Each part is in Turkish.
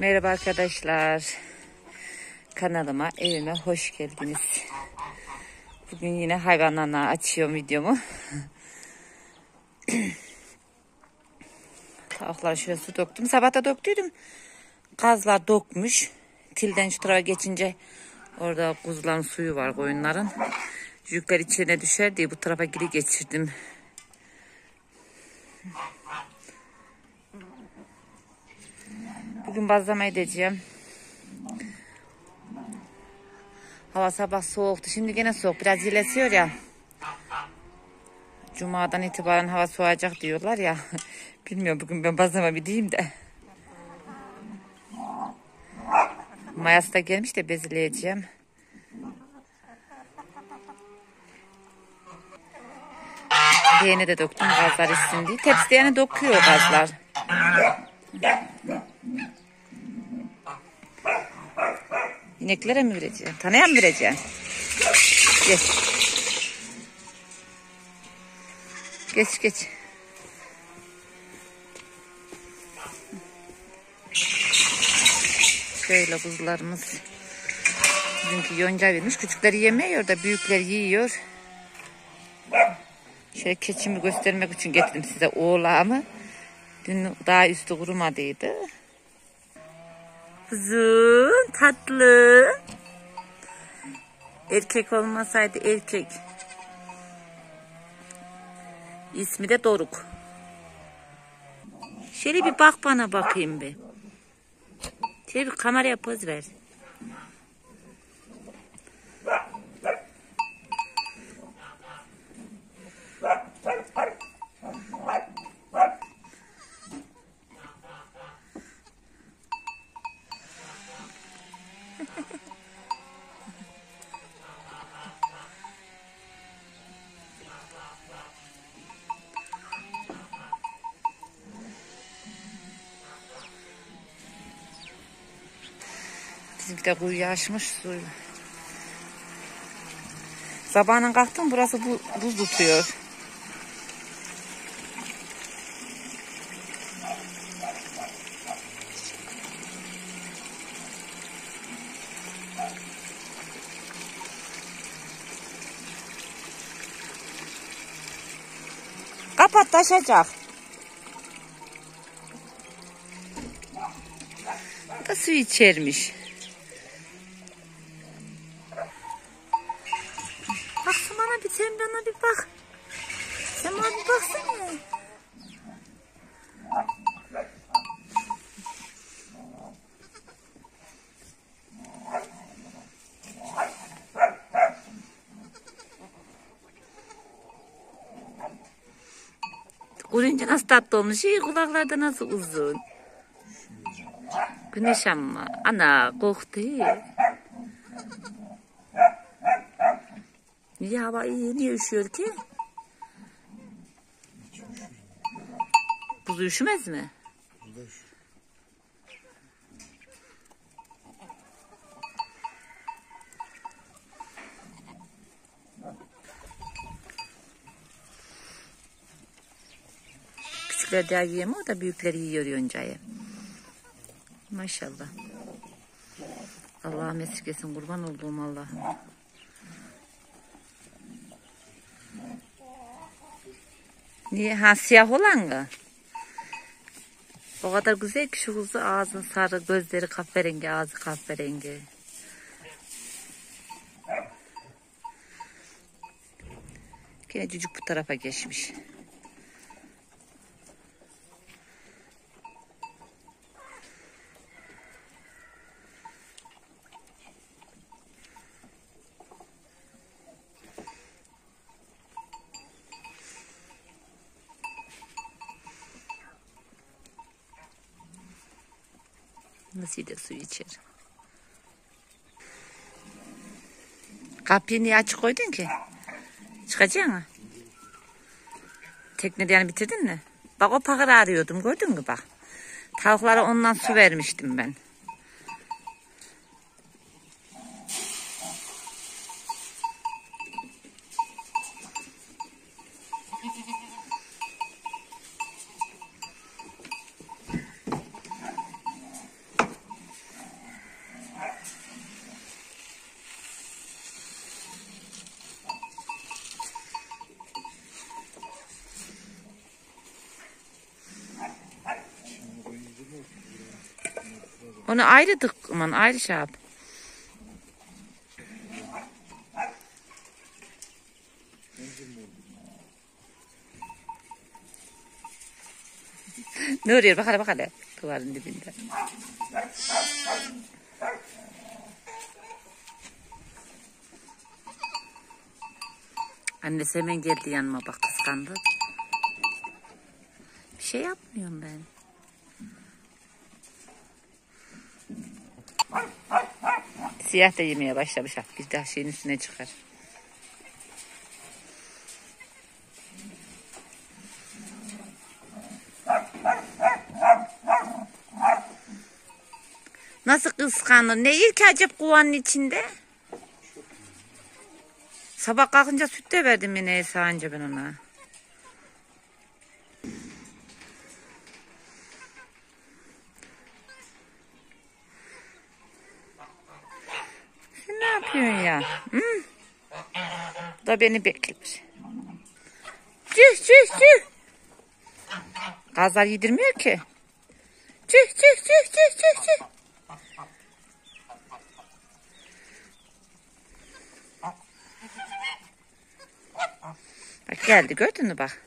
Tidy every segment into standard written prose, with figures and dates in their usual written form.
Merhaba arkadaşlar. Kanalıma, evime hoş geldiniz. Bugün yine hayvanlarla açıyorum videomu. Tavuklara şöyle su döktüm. Sabah da döktüydüm. Kazlar dokmuş. Tilden şu tarafa geçince orada kuzuların suyu var, koyunların. Yükler içine düşer diye bu tarafa geri geçirdim. Bugün bazlama edeceğim. Hava sabah soğuktu. Şimdi gene soğuk. Biraz iyileşiyor ya. Cuma'dan itibaren hava soğuyacak diyorlar ya. Bilmiyorum, bugün ben bazlama bir diyeyim de. Mayası da gelmiş de bezleyeceğim. Leğene de döktüm gazlar içsin diye. Tepside yani döküyor gazlar. İneklere mi vereceğim? Tanıya mı vereceğim? Geç. Geç geç. Şöyle kuzularımız. Bizimki yonca vermiş. Küçükleri yemiyor da büyükleri yiyor. Şöyle keçimi göstermek için getirdim size oğlağımı. Dün daha üstü kurumadıydı. Kuzum tatlı. Erkek olmasaydı erkek. İsmi de Doruk. Şöyle bir bak bana bakayım bir. Şöyle bir kameraya poz ver. Bizimki de kuyu açmış suyu. Sabahına kalktım, burası buz tutuyor. Kapat, taşacak. Bu da su içermiş. Bak bana bir, sen bana bir bak. Sen bana bir baksana. Kurunca nasıl tatlı olmuş. İyi, kulaklarda nasıl uzun. Güneş ama. Ana koktu. Niye hava iyi? Niye üşüyor ki? Buz üşümez mi? Küçükler daha yiyemiyor da büyükleri yiyor yoncayı. Maşallah. Allah'ım esirgesin, kurban olduğum Allah. Niye? Ha, siyah olan mı? O kadar güzel ki şu kuzu, ağzı sarı, gözleri kahverengi, ağzı kahverengi. Yine cücük bu tarafa geçmiş. Nasıl da su içer. Kapıyı niye açık koydun ki? Çıkacak mı? Teknede yani bitirdin mi? Bak, o pakırı arıyordum, gördün mü bak. Tavuklara ondan su vermiştim ben. Onu ayrı tık, aman ayrı şey yap. Ne oluyor? Bak hele bak hele. Duvarın dibinde. Annesi hemen geldi yanıma, bak kıskandı. Bir şey yapmıyorum ben. Siyah da yemeye başlamış. Bir daha şeyin üstüne çıkar. Nasıl kıskanır? Ne yiyir ki acaba kovanın içinde? Sabah kalkınca süt de verdim yine Esa'nca ben ona. Sen ne yapıyorsun ya? Hı? Bu da beni bekliyor. Cüh cüh cüh. Gazlar yedirmiyor ki. Cüh cüh cüh cüh cüh cüh. Bak geldi, gördün mü bak.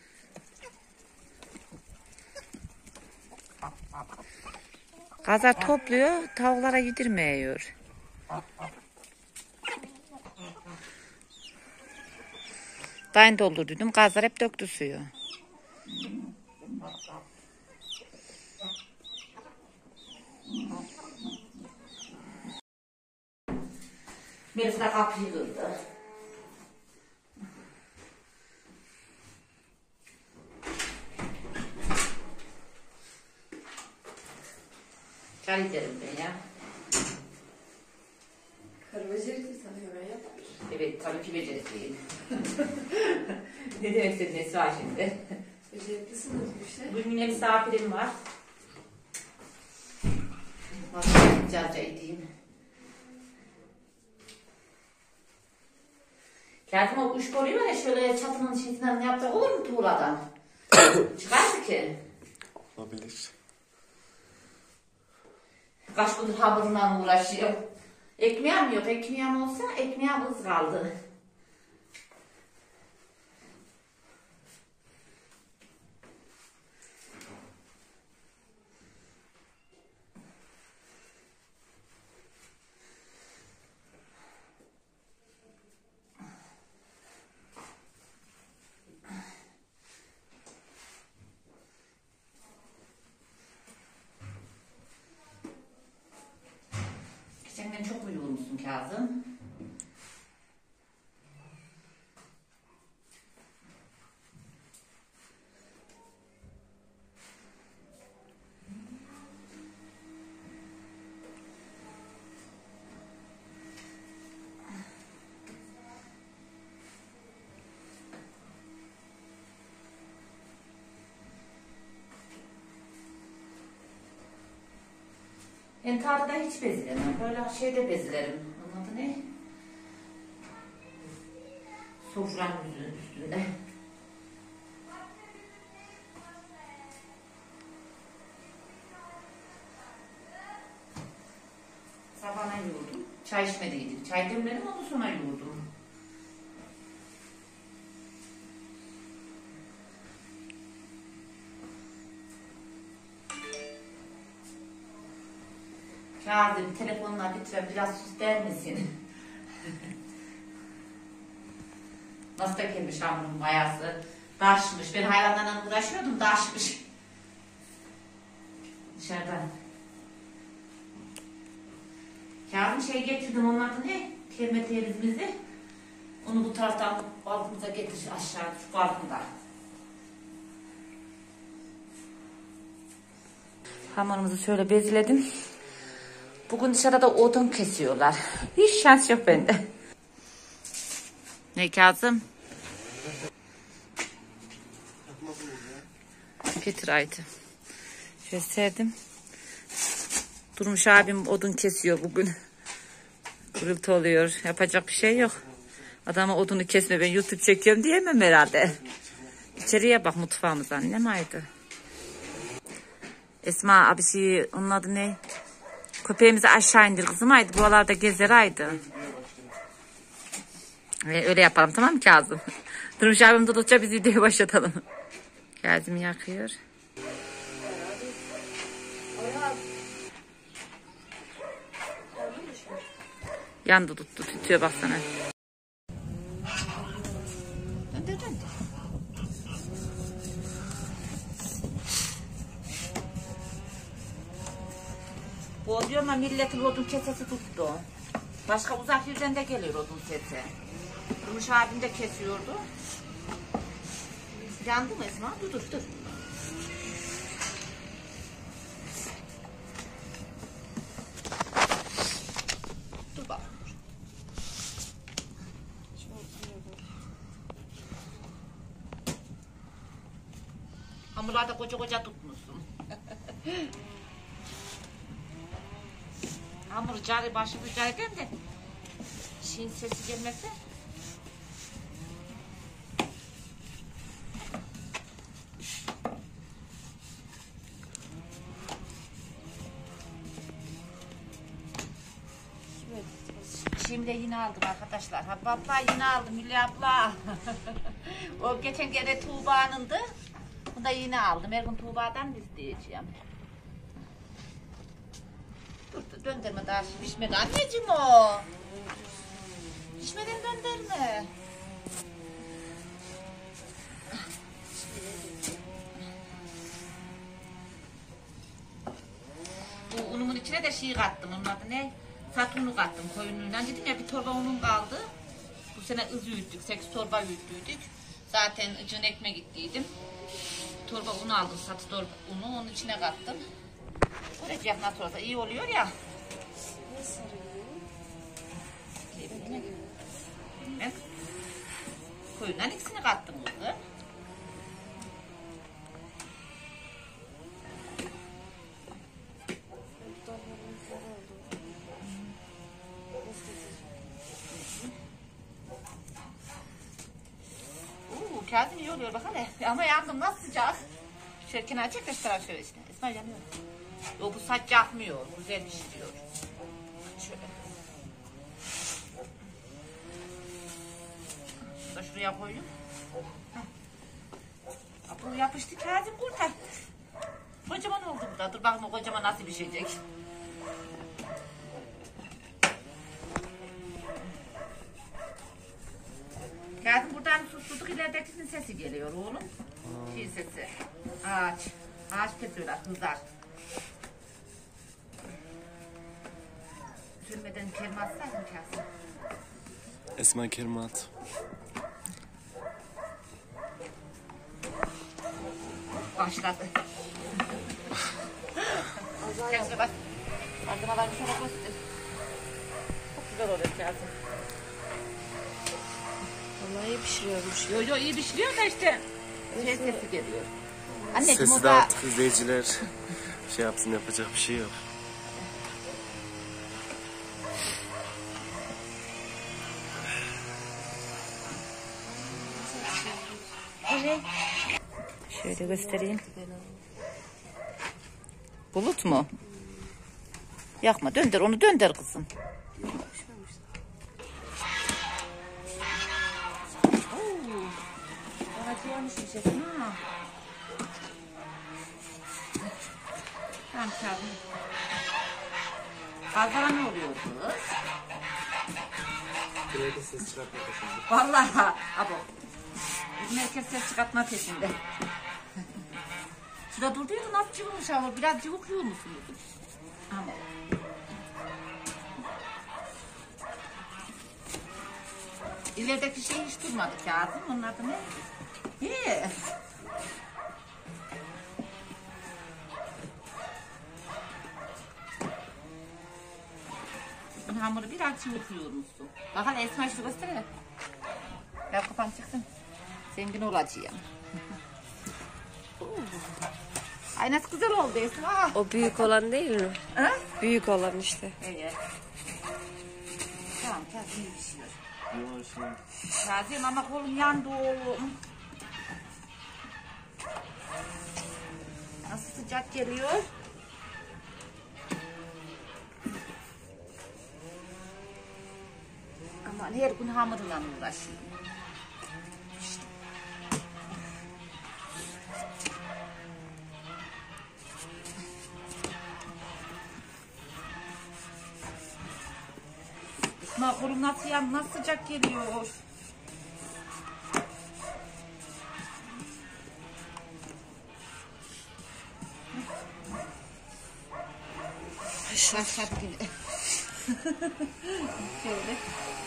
Gazlar topluyor, tavuklara yedirmiyor. Dayın doldurdum, gazlar hep döktü suyu. Melisa da kapıyı kırdı. Çay içerim ben ya. Karı becerikli sana hemen yapar. Evet, tabii ki becerikliyim. Ne demek istediğin nesi var şimdi? Beceriklisin de bir şey. Bugün yine misafirim var. Nasıl caca edeyim? Kağıtım o kuş koruyor ya, şöyle çatının şeklinden yapacak olur mu tuğladan? Çıkardı ki. Olabilir. Kaç gündür hamurundan uğraşıyor. Ekmeğim yok. Ekmeğim olsa ekmeğim az kaldı. Geçen çok uyuyormuşsun Kazım. Ben tartıda hiç bezilemem. Böyle şeyde bezilerim. Onun adı ne? Sofranın üstünde. Sabahına yoğurdum. Çay içmediydik. Çay demledim, ondan sonra yoğurdum. Kazım, telefonla lütfen biraz sus der misin? Nasıl da gelmiş hamurun mayası. Daşmış. Ben hayvanlarla uğraşıyordum, daşmış. Dışarıdan. Kazım şey getirdim, onun adı ne? Kelime terizimizi. Onu bu taraftan balkımıza getir, aşağı şu balkımda. Hamurumuzu şöyle bezledim. Bugün dışarıda odun kesiyorlar. Hiç şans yok bende. Ne Kazım? Getir Aytı. Şöyle serdim. Durmuş abim odun kesiyor bugün. Gürültü oluyor. Yapacak bir şey yok. Adama odunu kesme, ben YouTube çekiyorum diyemem herhalde. İçeriye bak, mutfağımız annem aydı. Esma abisi, onun adı ne? Köpeğimizi aşağı indir kızım. Haydi buralarda gezer haydi. Öyle yapalım tamam mı Kazım? Durmuş abim tutulunca biz videoyu başlatalım. Kazım yakıyor. Yandı tuttu tutuyor baksana. Döndür. Bu diyor ama milletin odun kesesi tuttu. Başka uzak yerden de geliyor odun sesi. Durmuş abim de kesiyordu. Yandı mı Esma? Dur. Dur bak. Hamurlarda koca tutmuşsun. Hamur cari başı bir cariden de şeyin sesi gelmese. Şimdi yine aldım arkadaşlar. Ha abla yine aldım Hülya abla. O geçen kere Tuğba'nındı. Bunu da yine aldım. Her gün Tuğba'dan isteyeceğim. Dur döndürme daha pişmedi anneciğim o. Pişmeden döndürme. Bu unumun içine de şey kattım. Onun adı ne? Sat unu kattım koyunluğundan. Dedim ya bir torba unum kaldı. Bu sene ız üyüttük. 8 torba üyüttüydük. Zaten ıcın ekmek gittiydim. Torba unu aldım. Satı torba unu. Onun içine kattım. Olacak nasıl olsa iyi oluyor ya. Ben koyundan ikisini kattım kızı. Kağıdın iyi oluyor bak hele. Ama yandım nasıl sıcak. Şöyle kenara çek de şu taraf şöyle işte. Esma yanıyor. Yok bu saç yakmıyor. Güzel pişiriyor. Şöyle. Şunu da şuraya koyayım. Bu yapıştı kağıdın burada. Kocaman oldu burada. Dur bakayım o kocaman nasıl pişecek. Kağıdın buradan susurduk ileridekinin sesi geliyor oğlum. Şey sesi. Ağaç kesiyorlar kızlar. Sürmeden kelime atsaydın Kazım. Esma kelime at. Başladı. Kendine bak. Malzemeler bir sana göster. Çok güzel oluyor Kazım. Vallahi iyi pişiriyormuş. Yo iyi pişiriyor da işte sesi geliyor. Anneciğim Sesi o de da artık izleyiciler şey yapsın, yapacak bir şey yok. evet. Şöyle göstereyim. Bulut mu? Yakma döndür onu döndür kızım. Tamam Kazım. Fazla ne oluyor kız? Direkt ses çıkartma peşinde. Vallahi abo. Herkes ses çıkartma peşinde. Şurada durduydu nasıl cıvılmış ama biraz cıvıklıyor musunuz? Ama. İlerideki şey hiç durmadı Kazım. Onun adı ne? He. Hamuru biraz çırpıyor musun? Bakalım Esma şu gösterelim. Ya kapan çıksın. Zengin olacağım. Ay nasıl güzel oldu Esma. O büyük olan değil mi? Ha? Büyük olan işte. Evet. Tamam Kazım iyi pişiyor. Kazım ama kolum yandı oğlum. Nasıl sıcak geliyor? Hani her gün hamurla uğraşıyor. İsmail kurum nasıl nasıl sıcak geliyor. Başladı yine. Şöyle.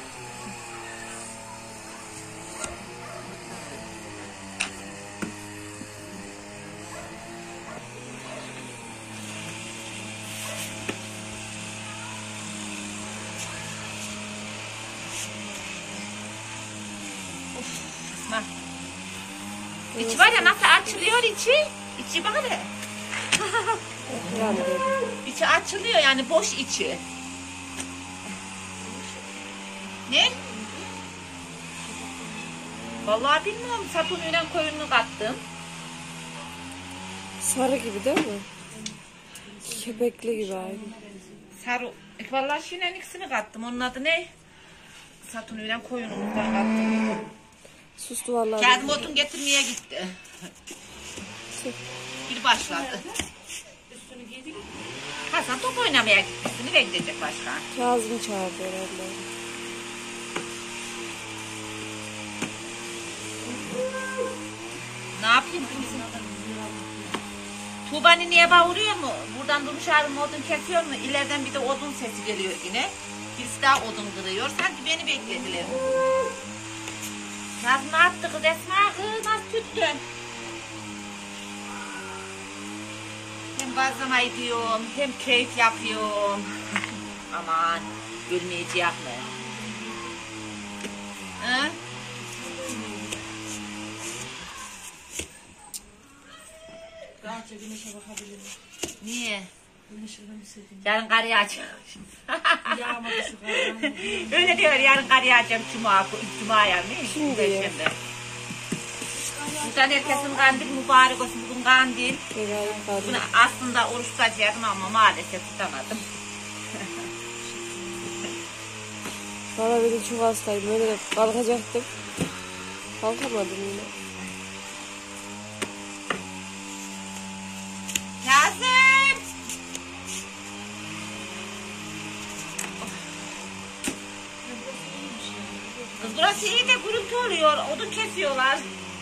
Bak. İçi var ya nasıl açılıyor içi? İçi bak hele. İçi açılıyor yani boş içi. Ne? Vallahi bilmiyorum. Sapınıyla koyunu kattım. Sarı gibi değil mi? Kepekli gibi aynı. Sarı. Vallahi şunun ikisini kattım. Onun adı ne? Sapınıyla koyunu kattım. Sus duvarlar. Kendim odun getirmeye gitti. Bir başladı. Hasan top oynamaya gitti. Nereye gidecek başka? Kazım çağırdı herhalde. Ne yapayım? Tuğba'nın niye bağırıyor mu? Buradan Durmuş abim odun kesiyor mu? İleriden bir de odun sesi geliyor yine. Birisi daha odun kırıyor. Sanki beni beklediler. Yaz ne yaptı kız Esma kız? Nasıl tüttün? Hem bazlama ediyorum, hem keyif yapıyorum. Aman, ölmeyecek mi? Hı? Rahatça güneşe bakabilirim. Niye? Güneşe ben istediğim. Yarın kar yağacak. Yağmadı şu kadar. Öyle diyor, yarın kar yağacak cuma yani. Şimdi ya. Buradan herkesin kandil mübarek olsun. Bugün kandil. Herhalde Bugün aslında oruç tutacaktım ama maalesef tutamadım. Valla ben de çok hastayım. Böyle de kalkacaktım. Kalkamadım yine. Kazım! Kız burası iyi de gürültü oluyor. Odun kesiyorlar.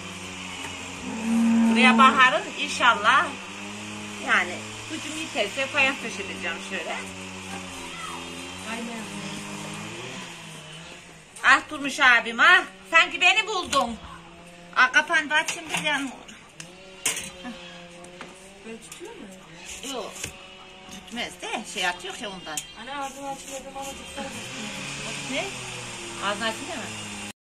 Buraya baharın inşallah. Yani gücüm yeterse fayans taşıyacağım şöyle. Aynen. Ah Durmuş abim ah. Sanki beni buldun. Ah kapandı açayım bir yanım. Böyle tutuyor mu? Yok. Tutmaz de şey atıyor ya ondan. Anne ağzını açmadım ama tutsana. Ne? Ağzını açayım mı?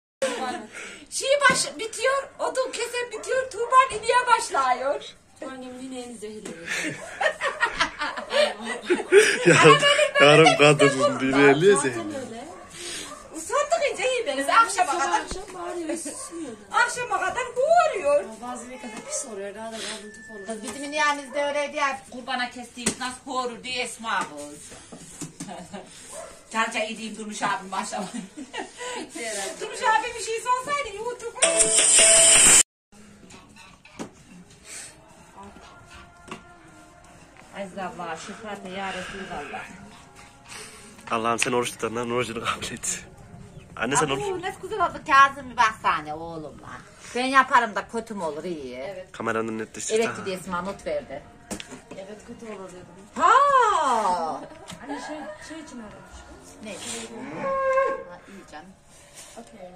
Bitiyor, odun keser bitiyor, Tuğba iniye başlıyor. Annem yine en zehirli. Yarım kadının dinlerliğe zehirli. Öyle. Usandık iyice iyi beniz akşama kadar. Akşam bağırıyor, susuyor. Akşama kadar boğuruyor. Bazı ne kadar pis oluyor, daha da kabultuf oluyor. Kız bizim yanımızda öyleydi ya kurbana kestiğimiz nasıl boğurur diye Esma bu. Canca yediğim Durmuş abim başlamayı. Durmuş abi bir şey sorsaydı YouTube. Aziz Allah, şifate ya Resulallah. Allah'ım sen oruç tutanların orucunu kabul et. Anne sen oruç. Abu, ne güzel oldu Kazım bir baksana oğlumla. Ben yaparım da kötü mü olur iyi. Evet. Kameranın netleşti. Evet dedi Esma not verdi. Evet, kötü olur dedim. Ha! Anne şey için aramış. Ne? Ha, iyi canım. Okey.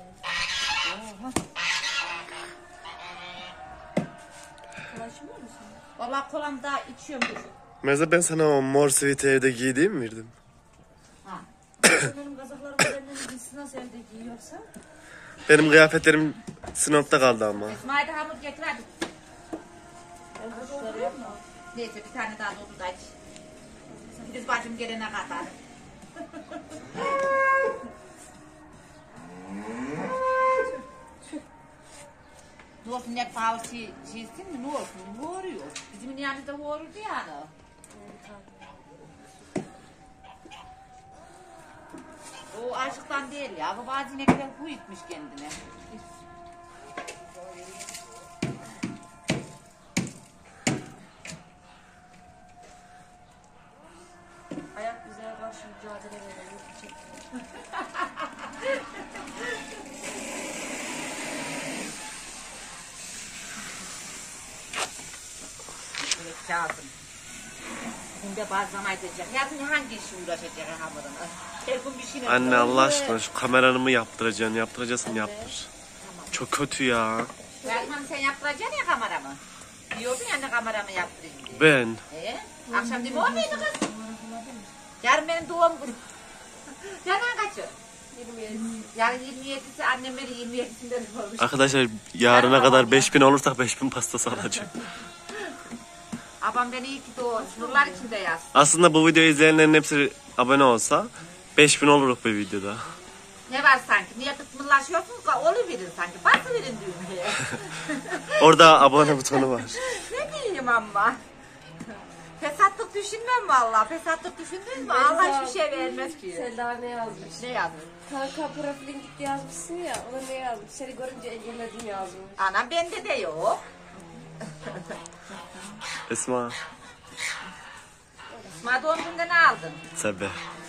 Ulaşmıyor musun? Vallahi kolam daha içiyorum dur. Mesela ben sana o mor siviti evde giydiğim mi verdim? Ha. Benim kazaklarımı benden gitsin nasıl evde giyiyorsa. Benim kıyafetlerim sınıfta kaldı ama. İsmail de hamur getir hadi. Ben kazaklarım mı? Neyse bir tane daha doldu da iç. Biz bacım gelene kadar. Ne olsun ne pahalı şeysin mi ne olsun vuruyor. Bizim yanımızda vururdu yani. O açıktan değil ya. Bu bazı inekler huy etmiş kendine. Ayak bize karşı mücadele verelim. Evet Kazım. Günde bazlama edecek. Yarın hangi işe uğraşacak hamuruna? Her gün bir şeyle... Anne Allah aşkına şu kameranı mı yaptıracaksın? Yaptıracaksın yaptır. Çok kötü ya. Belki sen yaptıracaksın ya kameramı. Diyordun ya ne kameramı yaptırayım diye. Ben. Akşam değil mi olmaydı kız? Yarın benim doğum günüm. Yarın kaçı? 27. Yarın 27'si annem beni 27'sinden olmuş. Arkadaşlar yarına kadar 5000 olursak 5000 pastası alacağım. Abam beni iyi ki doğmuş. Nurlar içinde yaz. Aslında bu videoyu izleyenlerin hepsi abone olsa 5000 oluruk bir videoda. Ne var sanki? Niye kısmırlaşıyorsunuz da oluverin sanki. Basıverin düğmeye. Orada abone butonu var. Ne diyeyim ama? Fesatlık düşünmem valla. Fesatlık düşündünüz mü? Allah hiçbir şey vermez ki. Selda ne yazmış? Ne yazmış? Kanka profilin gitti yazmışsın ya. Ona ne yazmış? Seni görünce engelledim yazmış. Anam bende de yok. Esma. Ma doğum gününde ne aldın? Sebe.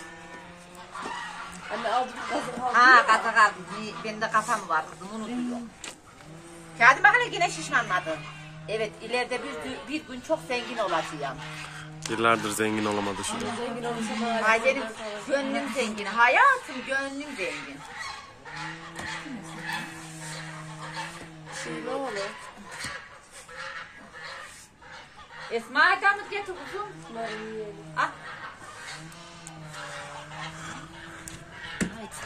Anne aldım kazık aldım. Ha kazak aldım. Benim de kafam var kızım unutuyorum. Kağıdı bakalım yine şişmanladı. Evet ileride bir gün çok zengin olacağım. Yıllardır zengin olamadı şurada. Zengin olursa bana. Ay benim gönlüm zengin. Hayatım gönlüm zengin. Ne olur? Esma adamı getir kuzum. Bunları yiyelim. Al. Haydi.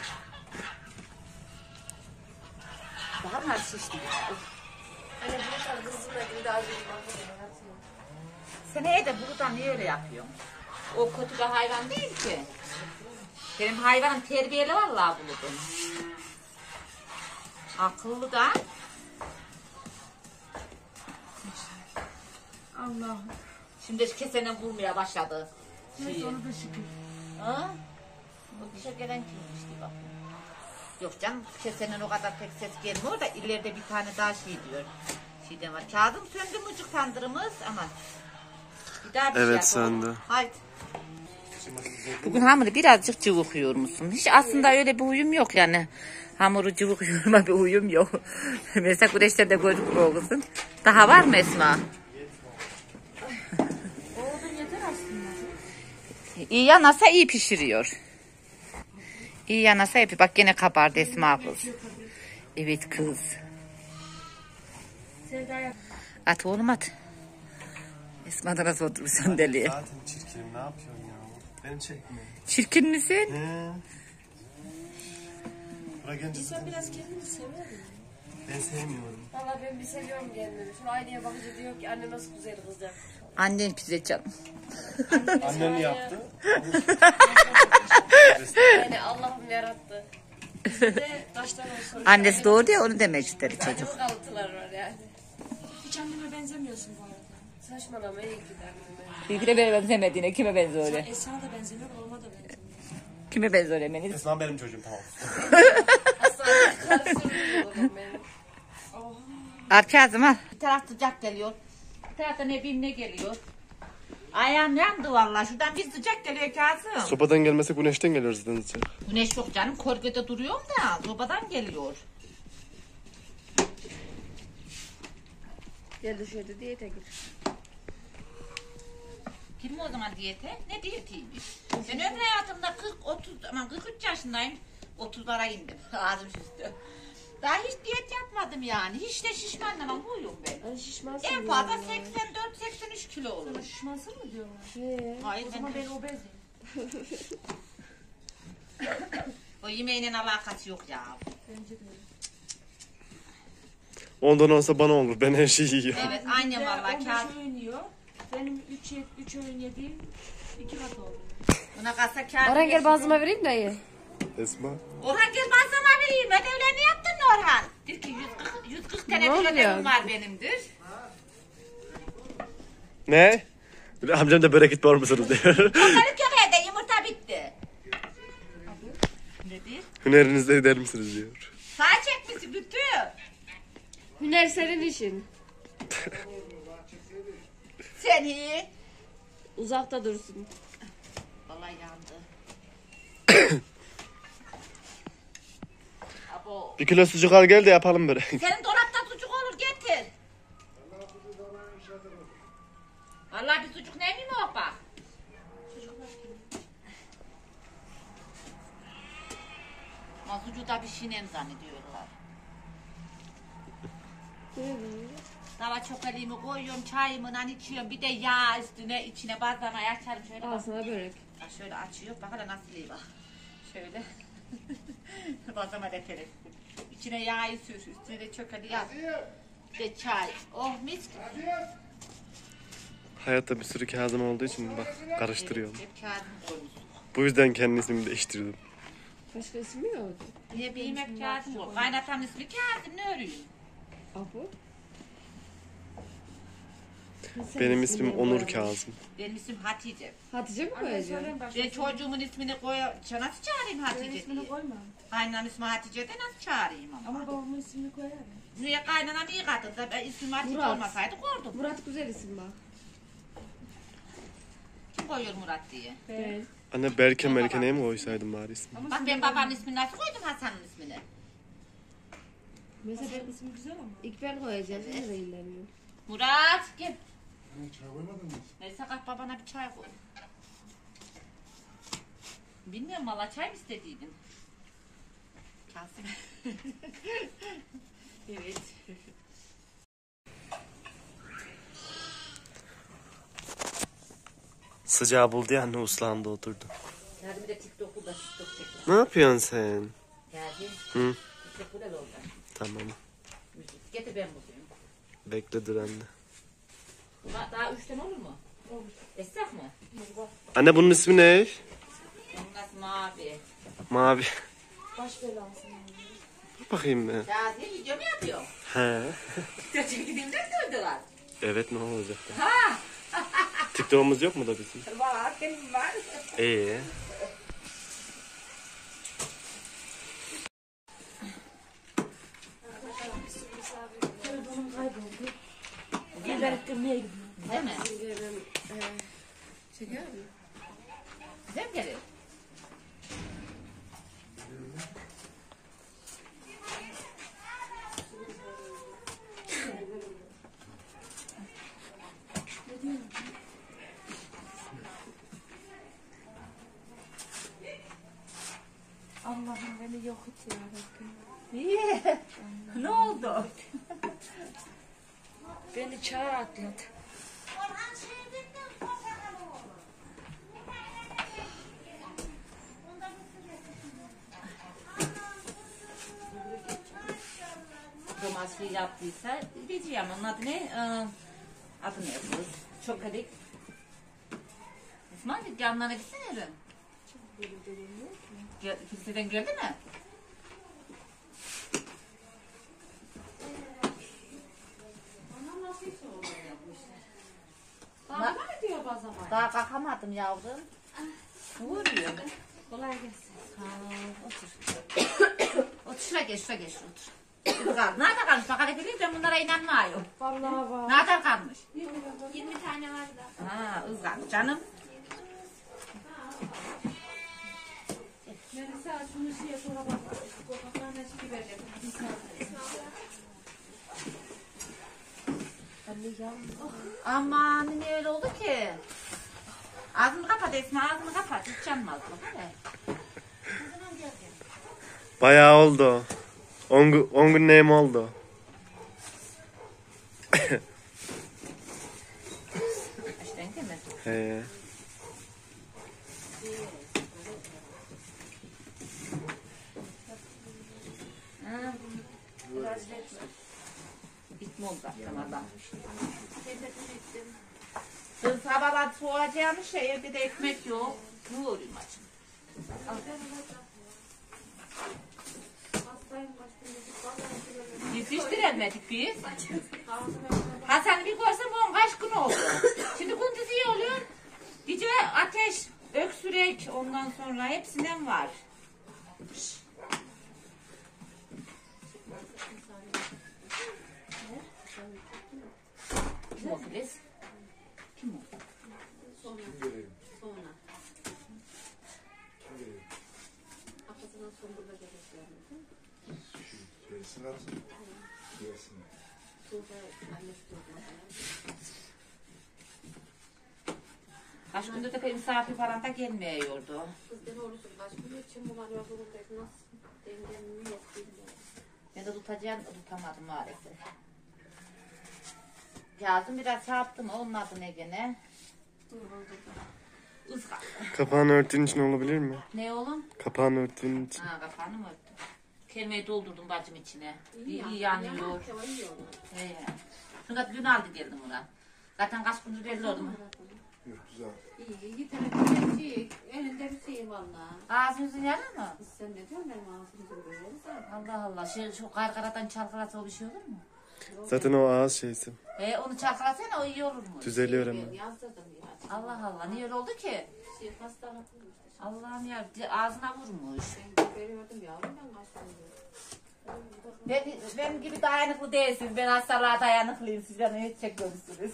Daha mı şişti? Anne bu kadar kızımla gibi acı bir Seneye de buradan niye öyle yapıyorsun? O kötü bir hayvan değil ki. Benim hayvanım terbiyeli vallahi buludum. Akıllı da. Allah'ım. Şimdi kesene vurmaya başladı. Evet onu da şükür. Ha? Bu dışa gelen kimmiş bak. Yok canım kesenin o kadar pek ses gelmiyor da ileride bir tane daha şey diyor. Şeyden var. Kağıdım söndü mucuk tandırımız ama. Bir daha bir Evet, şey yapalım. söndü. Haydi. Bugün hamuru birazcık cıvıkıyor musun? Hiç aslında öyle bir uyum yok yani. Hamuru cıvıkıyorma bir uyum yok. Mesela güneşte de gördük o kızın. Daha var mı Esma? Oldu yeter aslında. İyi yanarsa iyi pişiriyor. İyi yanarsa yapıyor. Bak gene kabardı Esma kız. Evet kız. Sevda'ya At oğlum at. Esma da nasıl oturmuşsun deliye. Zaten çirkinim ne yapıyorsun ya? Beni çekme. Çirkin misin? He. Buraya gelince Sen biraz kendini sever misin? ben sevmiyorum. Valla ben bir seviyorum kendimi. Şu aynaya bakınca diyor ki anne nasıl güzel kızcak. Annen güzel canım. Annem yaptı. Yani Allah'ım yarattı. Bizde kaç tane soru. Annesi doğru ya onu demek istedi çocuk. Çok kalıntılar var yani. hiç anneme benzemiyorsun bu arada. Saçmalama iyi gider anneme. Bilgine beni benzemediğine kime benziyor öyle? Esra da benzemiyor, babama da benzemiyor. Kime benziyor Emeniz? Esma benim çocuğum tamam. Asla karıştırmıyorum beni. Arkazım al. Bir taraf sıcak geliyor. Bir taraftan ne geliyor. Ayağım yandı vallahi. Şuradan bir sıcak geliyor Kazım. Sobadan gelmese güneşten geliyor zaten sıcak. Güneş yok canım. Korkede duruyorum da sobadan geliyor. Gel dışarıda diyete gir. Kim o zaman diyete? Ne diyetiymiş? Ben ömrü hayatımda 43 yaşındayım. 30'lara indim. Ağzım şişti. Daha hiç diyet yapmadım yani. Hiç de şişmanlamam. Buyum ben. Hani şişmansın En fazla 84-83 kilo olur. Sana şişmansın mı diyorlar? Hayır O zaman ben obezim. o yemeğinin alakası yok ya. Bence de öyle. Ondan olsa bana olur. Ben her şeyi yiyorum. Evet aynen vallahi 15 kağıt. öğün yiyor. Benim 3 öğün yediğim 2 kat oldu. Buna kalsa kağıt. Orhan gel bazıma vereyim dayı. Esma. Orhan gel ben sana vereyim. Ödevlerini yaptın mı Orhan? Diyor ki 140 tane Ne bir oluyor? ödevim var benimdir. Ne? Bir de amcam da börek var mısınız diyor. Onları yok evde yumurta bitti. Bir. Hünerinizde eder misiniz diyor. Sağ çekmişsin bütün. Hüner senin işin. Sen iyi. Uzakta dursun. Vallahi yandı. Abo. 1 kilo sucuk al gel de yapalım börek. Senin dolapta sucuk olur getir. Vallahi bir sucuk ne mi o bak. Ama sucuğu da bir şinem zannediyorlar. Dava çok elimi koyuyorum, çayımla içiyorum. Bir de yağ üstüne, içine bazlamayı açarım. Şöyle Al bak. sana börek. Ha, şöyle açıyor. Bak hele nasıl iyi bak. Şöyle. Bazlama dökelim. İçine yağı sür, üstüne de çökeli yaz. Bir de çay. Oh mis gibi. Hayatta bir sürü Kazım olduğu için bak karıştırıyorum. Hep kağıdını koymuşsun. Bu yüzden kendi ismimi değiştirdim. Başka ismi yok. Niye benim hep kağıdım yok. Kaynatam ismi Kazım, ne örüyor? Abu. Benim ismim Onur Kazım. Benim ismim Hatice. Hatice mi koyacaksın? Ben çocuğumun ismini nasıl çağırayım Hatice diye? Kaynanam ismi Hatice de nasıl çağırayım ama? Ama babamın ismini koyarım. Niye kaynanam iyi kadın da ben ismim Hatice Murat. olmasaydı koydum. Murat güzel isim bak. Kim koyuyor Murat diye? Ben. Anne Berke neye mi koysaydım bari ismi? Bak ben babamın ismini nasıl koydum Hasan'ın ismini? Mesela Senin ismin güzel ama. İkbal koyacağız. Ne de illemiyor. Murat gel. Çay koymadın mı? Neyse kalk babana bir çay koy. Bilmiyorum valla çay mı istediydin? Kasım. Evet. Sıcağı buldu ya anne uslağında oturdu. Hadi bir de TikTok'u da TikTok çekin. Ne yapıyorsun sen? Geldi. Hı, TikTok buraya oldu. tamam. Müzik. Getir ben bulayım. Bekle dur anne. Daha 3 tane olur mu? Olur. Esnaf mı? Anne bunun ismi ne? Onun nasıl mavi? Mavi. Baş belası. Bakayım ben. Ya diye video mu yapıyor? He. TikTok çektiğimde mi gördüler? Evet ne olacak? Ha! TikTok'umuz yok mu da bizim? Var, benim var. İyi. Telefonum kayboldu. Gel. Belirttirmeye gidiyorum. Değil mi? Çekiyor mu? Güzel mi geliyor? Allah'ım beni yok et ya Rabbim. Niye? Ne oldu? Beni çağa atlat. Domatesi yaptıysa diyeceğim onun adı ne? Adı ne yapıyoruz? Çok hadi. İsmail git yanlarına gitsene Eren. Kimseden geldi mi? Daha mı diyor bazen? Daha kalkamadım yavrum. Ne vuruyor? Kolay gelsin. Otur. Otur şuraya geç, şuraya geç. Otur. Nerede kalmış? Bak hadi ben bunlara inanmıyorum. Vallahi var. Nerede kalmış? 20 tane var da. Ha, ızgar canım. Melisa şunu şeye sonra bak. Kokaklarına çıkı verecek. Anne yavrum. Aman ne öyle oldu ki? Ağzını kapat Esma, ağzını kapat. Hiç canmaz bak hele. Bayağı oldu. 10 gün neyim oldu. İşten değil mi? He. Ha. Bitme oldu zaten adam. Dün sabahlar soğuyacağım şey evde de ekmek yok. Ne oluyor açım? Yetiştiremedik biz. Hasan'ı bir görsem 10 kaç gün oldu. Şimdi gündüz iyi oluyor. Gece ateş, öksürek ondan sonra hepsinden var. yapmış. Kim o Filiz? Kim o? Kim vereyim? Sonra. Kim vereyim? Arkasından Songül'le gereklerdi. Şeysin arasın. Gelsin. Sonra annesi durmadan. Kaç gündür de misafir falan da gelmiyordu. Kız beni orası kaç gün için bu var ya zorundaydı. Nasıl dengemini yapayım ya. Ben de tutamadım maalesef. Yazdım biraz şey yaptım, onun adı ne gene? Izgara. Kapağını örttüğün için olabilir mi? Ne oğlum? Kapağını örttüğün için. Ha, kapağını mı örttüm? Kelimeyi doldurdum bacım içine. İyi yanıyor. yanıyor. İyi olur. He. Çünkü dün aldı geldim ona. Zaten kaç gündür belli oldu mu? Yok güzel. İyi yetenekli şey. Elinde bir şey valla. Ağzınızın yanı mı? Kız sen ne diyorsun benim ağzımızın böyle sen. Allah Allah. Şu kargaradan çalkalasa o bir şey olur mu? Zaten o ağız şeysi. Onu çalkalasana o iyi olur mu? Düzeliyor Ben hemen. yazdırdım ya. Allah Allah. Niye öyle oldu ki? Şey hastalık olmuş. Allah'ım ya ağzına vurmuş. Ben veriyordum yavrum ben kaçtım. Benim gibi dayanıklı değilsiniz. Ben hastalığa dayanıklıyım. Siz beni hiç çekmemişsiniz.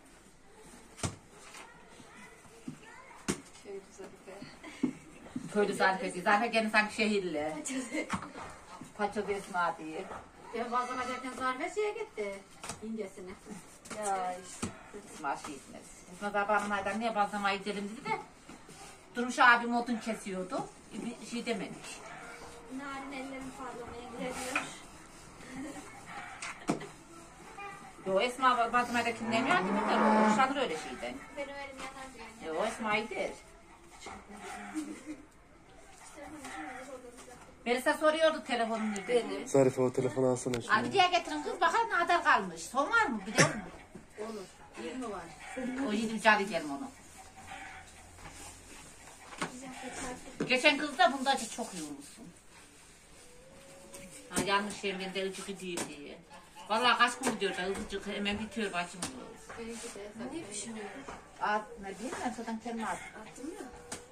Şey güzel be. Köylü Zarife değil. Zarife gene sanki şehirli. Paço Esma diye. Ben bazen giderken Zarife şeye gitti. İngesine. Ya işte. Esma şey gitmez. Esma zabanlardan niye bazlamayı gidelim dedi de. Durmuş abim odun kesiyordu. Bir şey demedik. Narin ellerim parlamaya giremiyor. Yo Esma bazlamayda kimden yardım eder o. Hoşlanır öyle şeyden. Benim elim yanar yani. Yo Esma iyidir. Melisa soruyordu telefonun nerede? Zarife o telefonu alsana Abi şunu. diye getirin kız bakalım ne kadar kalmış. Son var mı? Biliyor musun? Olur. İyi mi var? O yedim cari gelme onu. Geçen kız da bunda çok yorulmuşsun. Ha, yanlış yerimde ıcık değil diye. Vallahi kaç gün gidiyor da ıcık hemen bitiyor bacım. Benimki de. Sen ne pişiriyorsun? Ne diyeyim ben zaten kendime attım ya.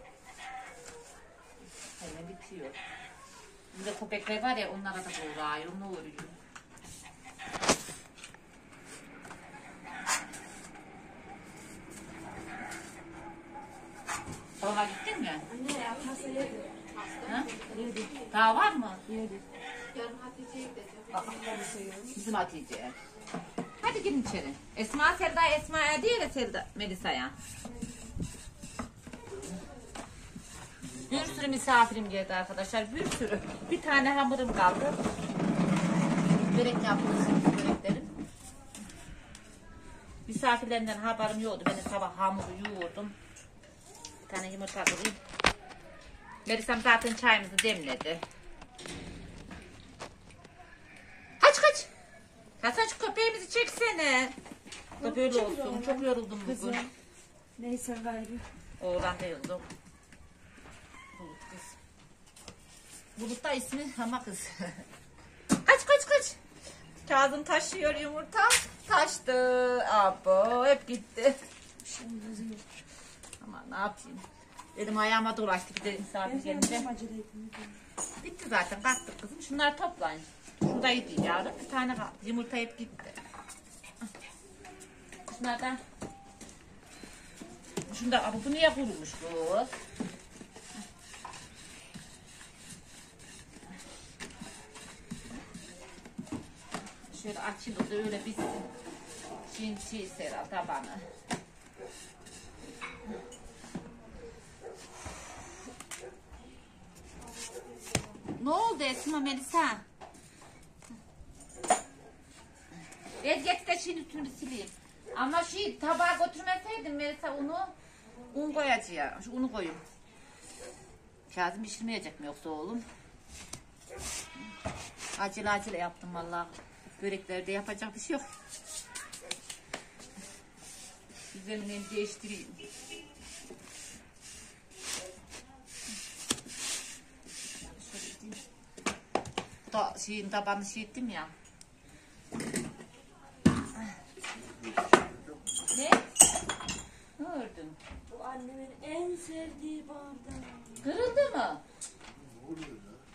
Hemen bitiyor. Bir de köpekler var ya onlara da uğrayıyor, ne oluyor? Salona gittin mi? Anne ya pasta yedi. Ha? Daha var mı? Yarın Hatice'ye gideceğim. Bizim Hatice. Hadi girin içeri. Esma Selda, Esma'ya değil de Selda Melisa'ya. Bir sürü misafirim geldi arkadaşlar. Bir sürü. Bir tane hamurum kaldı. Börek yaptım. Böreklerim. Misafirlerimden haberim yoktu. Ben de sabah hamuru yoğurdum. Bir tane yumurta kırayım. Melisa'm zaten çayımızı demledi. Kaç. Hasan şu köpeğimizi çeksene. Da böyle olsun. Çok yoruldum bugün. Neyse gayrı. Oğlan da yoruldum. Bulut kız. Bulut da ismi ama kız. Kaç. Kazım taşıyor yumurta. Taştı. Abo hep gitti. Ama ne yapayım. Dedim ayağıma dolaştı bir de misafir gelince. Bitti zaten kalktık kızım. Şunları toplayın. Şuradaydı yavrum. Bir tane kaldı. Yumurta hep gitti. Şunlardan. Şunda abi bu niye kurumuş bu? Şöyle açayım da öyle bitsin. Şimdi seral tabanı. Ne oldu Esma Melisa? Ver getir de şimdi üstünü bir sileyim. Ama tabağa götürmeseydim Melisa un koyacağım. Şu unu koyayım. Kazım pişirmeyecek mi yoksa oğlum? Acele yaptım vallahi. Böreklerde yapacak bir şey yok. Güzelini değiştireyim. Tabanını ettim ya. Ne? Ne ördün? Bu annemin en sevdiği bardak. Kırıldı mı?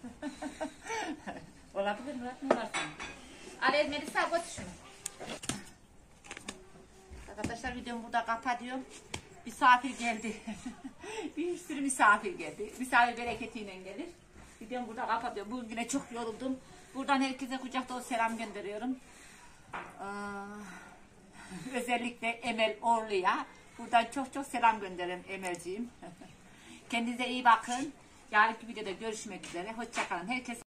Olabilir Murat, ne var sanki? Al Melisa götür şunu. Arkadaşlar videomu burada kapatıyorum. Misafir geldi. Bir sürü misafir geldi. Misafir bereketiyle gelir. Videomu burada kapatıyorum. Bugün yine çok yoruldum. Buradan herkese kucak dolu selam gönderiyorum. Özellikle Emel Orlu'ya. Buradan çok çok selam gönderirim Emelciğim. Kendinize iyi bakın. Yarınki videoda görüşmek üzere. Hoşça kalın. Herkese